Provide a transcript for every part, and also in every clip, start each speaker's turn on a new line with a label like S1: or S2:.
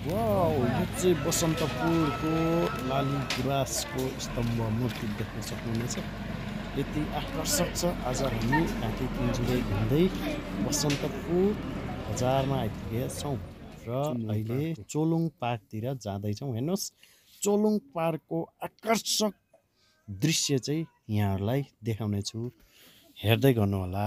S1: Wow, यो चाहिँ बसन्तपुरको लाली गुराँसको स्तम्भ मूर्ति देख्न सक्नुहुनेछ। यति आकर्षक छ। आज हामी घाँटी तिनजुरे घुम्दै बसन्तपुर बजारमा आइपुगेका छौँ र अहिले चोलुङ पार्कतिर जाँदैछौँ। हेर्नुहोस्, चोलुङ पार्कको आकर्षक दृश्य चाहिँ यहाँहरूलाई देखाउने छु, हेर्दै गर्नुहोला।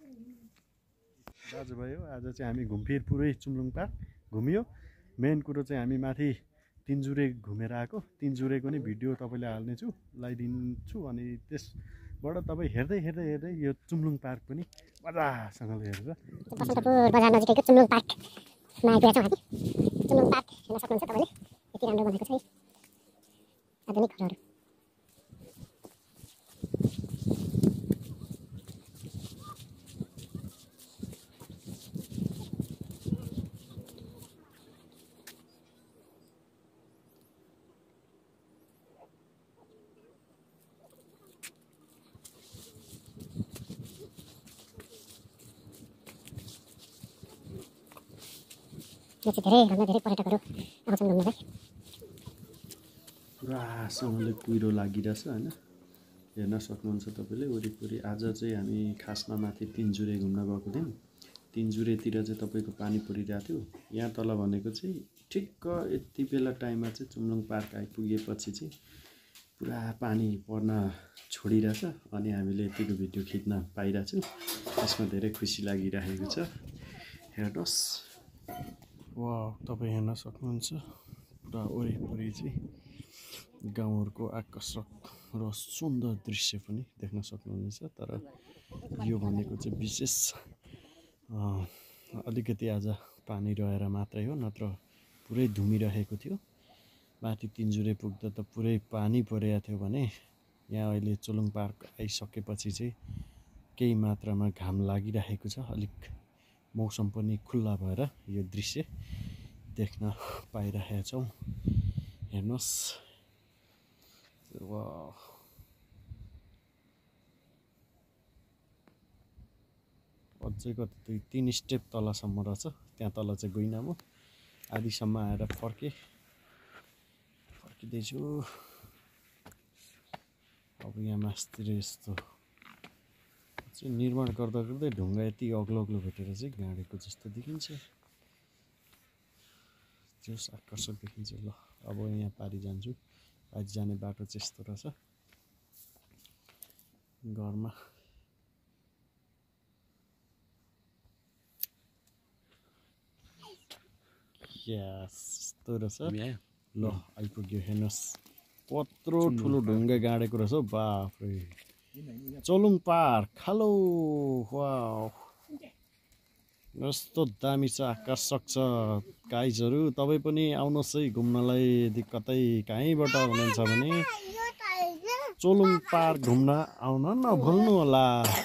S1: दाजुभाइ हो, आज चाहिँ हामी घुमफिर पुरै चुम्लुङ पार्क घुमियो। मेन कुरो चाहिँ हामी माथि तिनजुरे घुमेर आएको। तिनजुरेको नि भिडियो तपाईँले हाल्नेछु, लगाइदिन्छु। अनि त्यसबाट तपाईँ हेर्दै हेर्दै हेर्दै यो चुम्लुङ पार्क पनि मजासँगले हेरेर
S2: बसन्तपुर बजार नजिकैको चुम्लुङ पार्कमा आइपुगेका छौँ हामी। चुम्लुङ पार्क हेर्न सक्नुहुन्छ तपाईँले, यति राम्रो बनाएको छ है आधुनिक घरहरू। यो चाहिँ धेरै पर्यटकहरू आउँछन् घुम्नलाई।
S1: पुरासँगले कुहिरो लागिरहेछ होइन, हेर्न सक्नुहुन्छ तपाईँले वरिपरि। आज चाहिँ हामी खासमा माथि तिनजुरे घुम्न गएको थियौँ। तिनजुरेतिर चाहिँ तपाईँको पानी परिरहेको थियो। यहाँ तल भनेको चाहिँ ठिक्क यति बेला टाइममा चाहिँ चुम्लुङ पार्क आइपुगेपछि चाहिँ पुरा पानी पर्न छोडिरहेछ। अनि हामीले यतिको भिडियो खिच्न पाइरहेछौँ, त्यसमा धेरै खुसी लागिरहेको छ। हेर्नुहोस्, वा, तपाईँ हेर्न सक्नुहुन्छ पुरा वरिपरि चाहिँ गाउँहरूको आकर्षक र सुन्दर दृश्य पनि देख्न सक्नुहुनेछ। तर यो भनेको चाहिँ विशेष अलिकति आज पानी रहेर मात्रै हो, नत्र पुरै धुमिरहेको थियो। माथि तिनजुरे पुग्दा त पुरै पानी परेको थियो भने यहाँ अहिले चोलुङ पार्क आइसकेपछि चाहिँ केही मात्रामा घाम लागिरहेको छ। अलिक मौसम पनि खुल्ला भएर यो दृश्य देख्न पाइरहेका छौँ। हेर्नुहोस्, वाह, अझै कति 3 स्टेप तलसम्म रहेछ। त्यहाँ तल चाहिँ गइनँ म, आधीसम्म आएर फर्किँदैछु। अब यहाँ मास्तिर यस्तो चाहिँ निर्माण गर्दा गर्दै ढुङ्गा यति अग्लो अग्लो भेटेर चाहिँ गाडेको जस्तो देखिन्छ। त्यो आकर्षक देखिन्छ। ल, अब यहाँ पारि जान्छु। पारि जाने बाटो चाहिँ यस्तो रहेछ। घरमा यस्तो रहेछ। ल, आइपुग्यो। हेर्नुहोस् कत्रो ठुलो ढुङ्गा गाडेको रहेछ हौ। बाफ्रे, चोलुङ पार्क। हेलो, वाउ, कस्तो दामी छ, आकर्षक छ। गाइजहरू तपाईँ पनि आउनुहोस् है घुम्नलाई। यदि कतै कहीँबाट हुनुहुन्छ भने चोलुङ पार्क घुम्न आउन नभुल्नु होला।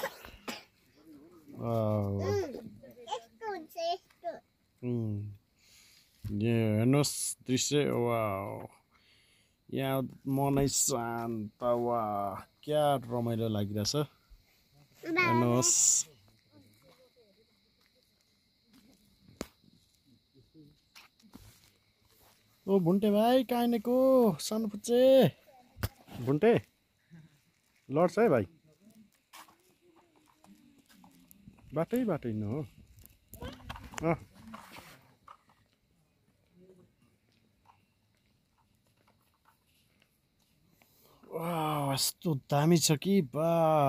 S1: हेर्नुहोस् दृश्य, वाउ, यहाँ मनै शान्त। वाह, क्या रमाइलो लागिरहेछ। हेर्नुहोस्, ओ भुन्टे भाइ, कहाँ हिँडेको सानो पुच्चे? भुन्टे लड्छ है भाइ, बाटै हिँड्नु हो। यस्तो दामी छ कि बा,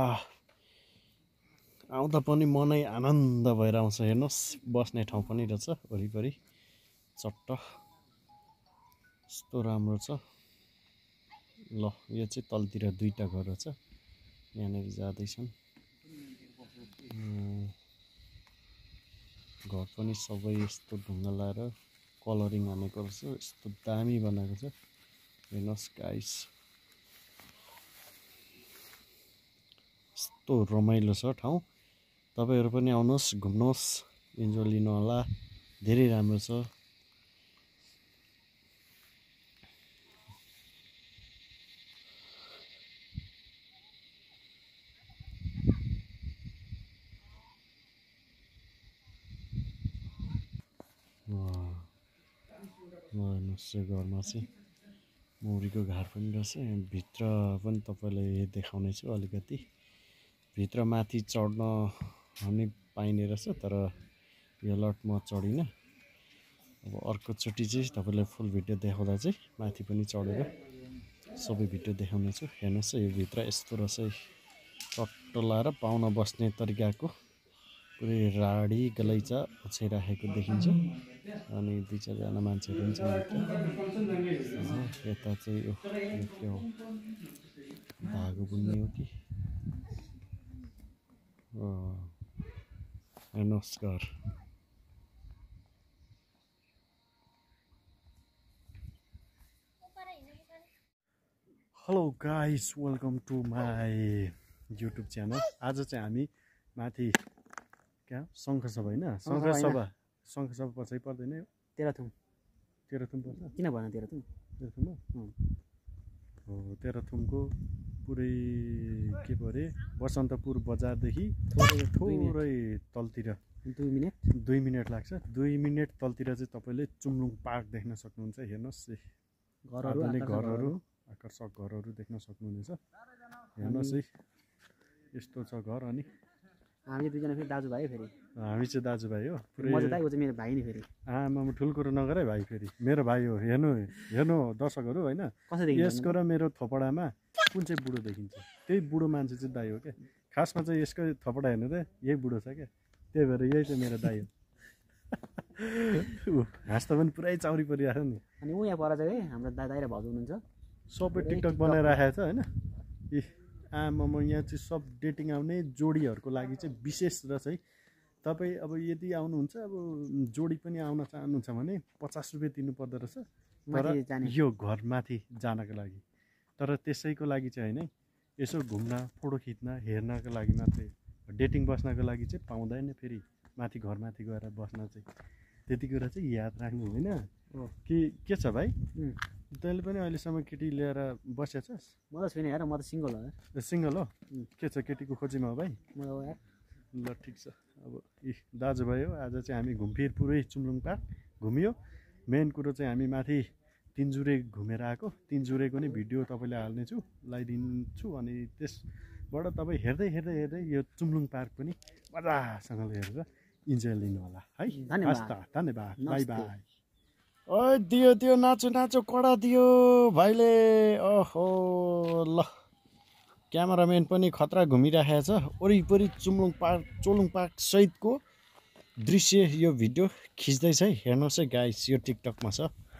S1: आउँदा पनि मनै आनन्द भएर आउँछ। हेर्नुहोस्, बस्ने ठाउँ पनि रहेछ वरिपरि चट्ट, यस्तो राम्रो छ। ल, यो चाहिँ तलतिर 2टा घर रहेछ, यहाँनिर जाँदैछन्। घर पनि सबै यस्तो ढुङ्गा लाएर कलरिङ हानेको रहेछ। यस्तो दामी बनाएको छ। हेर्नुहोस् गाइस, यस्तो रमाइलो छ ठाउँ। तपाईँहरू पनि आउनुहोस्, घुम्नुहोस्, इन्जोय लिनु होला। धेरै राम्रो छ। हेर्नुहोस् घरमा चाहिँ मौरीको घर पनि रहेछ। भित्र पनि तपाईँलाई देखाउने छु अलिकति। भित्र माथि चढ्न पनि पाइने रहेछ, तर यो लट म चढिनँ। अब अर्कोचोटि चाहिँ तपाईँलाई फुल भिडियो देखाउँदा चाहिँ माथि पनि चढेर सबै भिडियो देखाउने छु। हेर्नुहोस् यो भित्र यस्तो रहेछ, टट्ट लाएर पाहुन बस्ने तरिकाको पुरै राडी गलैँचा ओछ्याइराखेको देखिन्छ। अनि 2-4जना मान्छेहरू पनि छन् भित्र। यता चाहिँ यो के हो, धागो बुन्ने हो कि? हेर्नुहोस् घर। Hello guys, welcome to my YouTube channel. आज चाहिँ हामी माथि क्या शङ्खसभा होइन, शङ्खसभा पछि पर्दैन यो
S3: तेह्रथुम
S1: पर्छ।
S3: किन भन तेह्रथुम?
S1: हो, तेह्रथुमको पुरै के पो अरे बसन्तपुर बजारदेखि थोरै तलतिर 2 मिनट लाग्छ। 2 मिनट तलतिर चाहिँ तपाईँले चुम्लुङ पार्क देख्न सक्नुहुन्छ। हेर्नुहोस् घरहरू, आकर्षक घरहरू देख्न सक्नुहुनेछ। हेर्नुहोस् है, यस्तो छ घर। अनि
S3: हामी दुईजना फेरि दाजुभाइ फेरि
S1: हामी चाहिँ दाजुभाइ हो पुरै।
S3: म चाहिँ मेरो भाइ नि फेरि।
S1: आमा ठुलो कुरो नगरे भाइ, फेरि मेरो भाइ हो। हेर्नु दर्शकहरू होइन, यसको र मेरो थोपडामा कुन चाहिँ बुढो देखिन्छ? त्यही बुढो मान्छे चाहिँ दाइ हो क्या। खासमा चाहिँ यसको थोपडा हेर्नु त यही बुढो छ क्या, त्यही भएर यही चाहिँ मेरो दाइ हो। हाँस्दा पनि पुरै चाउरी परिरहेको छ नि।
S3: अनि ऊ यहाँ पर चाहिँ हाम्रो दाइ र भाउजू हुनुहुन्छ,
S1: सबै टिकटक बनाइराखेको छ होइन। आमा यहाँ चाहिँ सब डेटिङ आउने जोडीहरूको लागि चाहिँ विशेष रहेछ है। तपाईँ अब यदि आउनुहुन्छ, अब जोडी पनि आउन चाहनुहुन्छ भने 50 रुपियाँ तिर्नु पर्दो रहेछ तर यो घरमाथि जानको लागि। तर त्यसैको लागि चाहिँ होइन, यसो घुम्न, फोटो खिच्न, हेर्नको लागि मात्रै। डेटिङ बस्नको लागि चाहिँ पाउँदैन फेरि माथि घरमाथि गएर बस्न चाहिँ। त्यति कुरा चाहिँ याद राख्नु होइन कि के छ भाइ? तैँले पनि अहिलेसम्म केटी लिएर बसेको छस्?
S3: म त छुइनँ यार, म त सिङ्गल हो यार।
S1: सिङ्गल हो? के छ, केटीको खोजीमा हो भाइ?
S3: म यार
S1: ल ठिक छ। अब दाजुभाइ हो, आज चाहिँ हामी घुमफिर पुरै चुम्लुङ पार्क घुमियो। मेन कुरो चाहिँ हामी माथि तिनजुरे घुमेर आएको। तिनजुरेको नि भिडियो तपाईँले हाल्नेछु, लगाइदिन्छु। अनि त्यसबाट तपाईँ हेर्दै यो चुम्लुङ पार्क पनि मजासँगले हेरेर इन्जोय लिनु होला है। धन्यवाद, बाई बाई। ओ दियो नाचो कडा दियो भाइले। ओहो ल, क्यामेराम्यान पनि खतरा घुमिराखेको छ। वरिपरि चोलुङ पार्क सहितको दृश्य यो भिडियो खिच्दैछ है। हेर्नुहोस् है गाइस, यो टिकटकमा छ।